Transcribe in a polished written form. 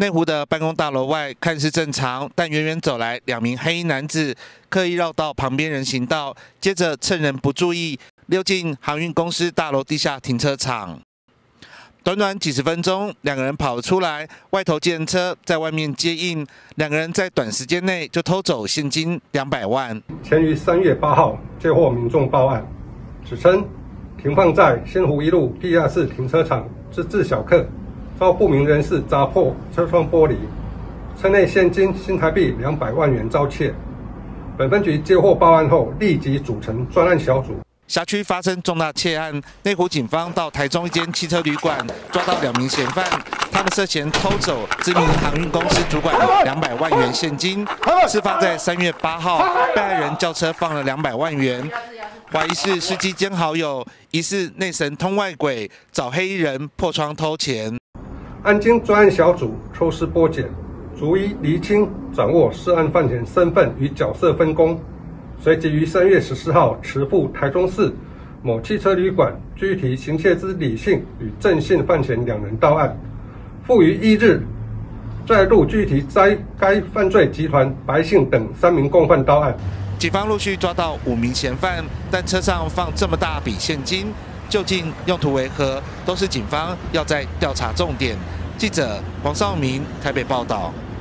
内湖的办公大楼外看似正常，但远远走来2名黑衣男子刻意绕到旁边人行道，接着趁人不注意溜进航运公司大楼地下停车场。短短几十分钟，2个人跑了出来，外头计程车在外面接应，2个人在短时间内就偷走现金200万。 前于3月8号接获民众报案，指称停放在新湖一路地下室停车场之自小客遭不明人士砸破车窗玻璃，车内现金新台币200万元遭窃。本分局接获报案后，立即组成专案小组。 辖区发生重大窃案，内湖警方到台中一间汽车旅馆抓到2名嫌犯，他们涉嫌偷走知名航运公司主管200万元现金。事发在3月8号，被害人轿车放了200万元，怀疑是司机兼好友，疑似内神通外鬼，找黑衣人破窗偷钱。 案经专案小组抽丝剥茧，逐一厘清掌握涉案犯嫌身份与角色分工。随即于3月14号持赴台中市某汽车旅馆，具体行窃之李姓与郑姓犯嫌2人到案。复于1日再度具体摘该犯罪集团白姓等3名共犯到案。 警方陆续抓到5名嫌犯，但车上放这么大笔现金，究竟用途为何，都是警方要在调查重点。记者王少明台北报道。